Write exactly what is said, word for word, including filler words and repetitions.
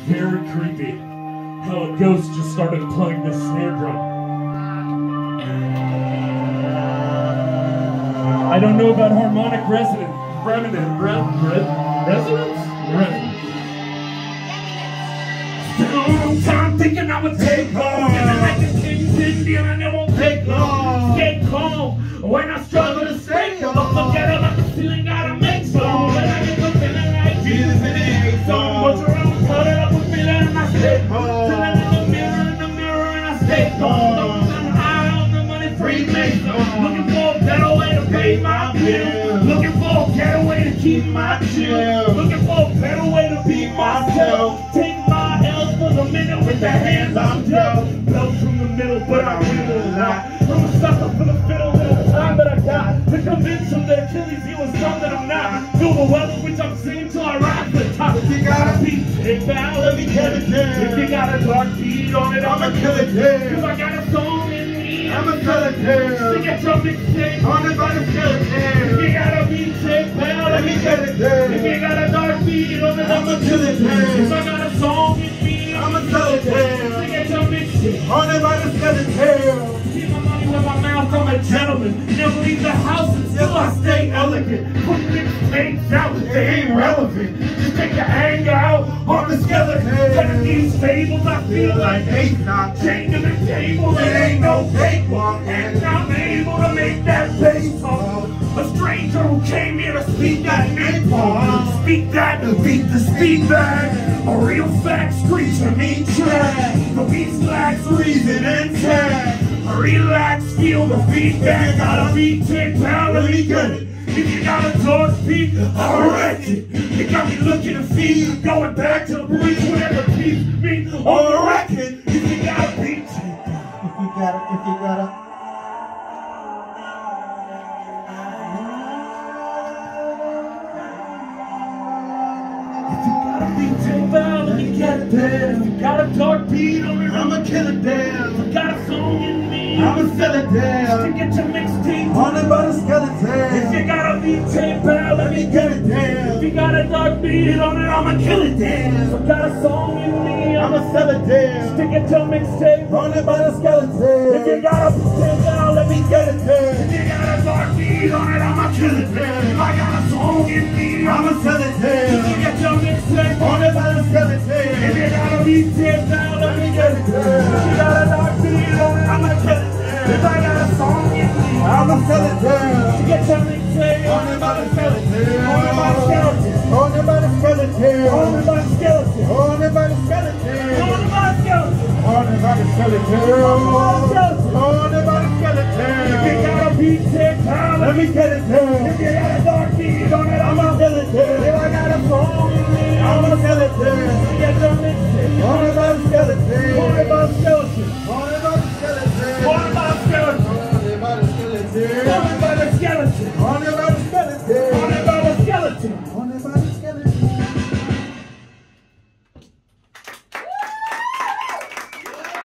very creepy how a ghost just started playing this snare drum. I don't know about harmonic resonance. Remnant, re, re, resonance? Resonance. Spent a long time thinking I would take home. Feeling like a king's Indian and it won't take long. Stay calm when I struggle to stay calm. Don't forget about the ceiling, gotta make some. When I get to feeling like Jesus in the egg song. But you're around, cut it up with feeling and I stay home. Feeling in the mirror, in the mirror and I stay calm. Looking high on the money, free mason. Looking for a better way to pay my bills. Looking for a better way to keep my chill. Looking for a better way to be myself. Take my L's for the minute with the hands I'm dealt. Built from the middle, but I win a lot. I'm a sucker for the fiddle and the time that I got to convince him that Achilles he was something I'm not. Feel the weather which I'm singing till I rise to the top. If you got a beat, take back, let me get it down. If you got a dark beat on it, I'ma kill it down. Cause I got a song in me, I'ma kill it down. Sing a drum mixtape, on it by the skeleton. If you got a beat, take back, let me get it down. If you got a dark beat on it, I'ma kill it down. If I got a song in me, I'ma kill it down. Sing a drum mixtape, on it by the skeleton. Keep my money with my mouth, I'm a gentleman. Never leave the house until I stay elegant. Put mixtapes out, they ain't relevant. Just take the anger out on the skeleton. Telling these fables, I feel like eight not chained to the table. It ain't no cakewalk, and I'm able to make that bass talk. A stranger who came here to speak that napalm. Speak that to beat the speed bag. A real fact screecher need track. The beast lacks reason and tag. Relax, feel the feedback. Got a beat, take power, let me get it. If you got a dark beat, I'll wreck it. You got me looking to feed, going back to the bridge, whatever keeps me on the record. If you got a beat, take power. If you got a, if you got a. If you got a beat, take power, let me get it there. If you got a dark beat on it, I'ma kill it down. If you got a song in me, I'ma sell it down. To get your mixtape on it by the skeleton. If you got a beat tape out, let me get it down. If you got a dark beat on it, I'ma kill it down. If I got a song in me, I'ma sell it down. To get your mixtape on it by the skeleton. If you got a beat tape out, let me get it down. If you got a dark beat on it, I'ma kill it down. If I got a song in me, I'ma sell it down. To get your mixtape on it by the skeleton. If you got a beat tape out, let me get it down. If you got a dark beat on it, I'ma kill it down. If I got a song in me, I'ma sell it down. To get your mixtape on it by the skeleton. On it by the skeleton. On it by the skeleton. On it by the skeleton. On it by the skeleton. On it by the skeleton. On it by the skeleton. On it by the skeleton. If you got a beat tape out, let me get it down. If you got a dark beat on it, I'ma sell it down. If I got a song in me, I'ma sell it down.